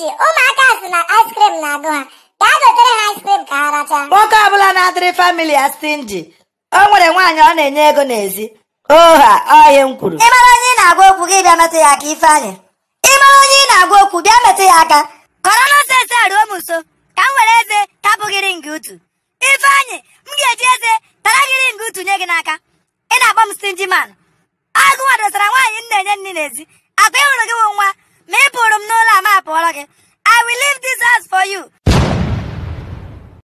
stingy. Ụmụaka si na ice cream na-agụ ha. Gaa gotere ha ice cream ka ha rachaa. Nwoke ọbụla na-adịrị family ya stingy. O nwere nwaanyị ọ na-enye ego n'ezi. Oha, ọhịa m kwuru. Ị mara onye ị na-agwa okwu gị bịa metụ ya aka Ifeanyị. Ị mara onye ị na-agwa okwu bịa metụ ya aka. Kọrọ nọsensị a ruo m nso ka m were eze tapụgịrị ngị utu. Ifeanyị, m ga-eji eze taragịrị ngị utu nye gị n'aka. Ị na-akpọ m stingy man. Agụ nwa dosara nwaanyị m na-enye nri n'ezi. Akwa ịhụrụ gị bụ nwa ma ị pụrụ m n'ụlọ a ma apụọrọ gị. I will leave this house for you.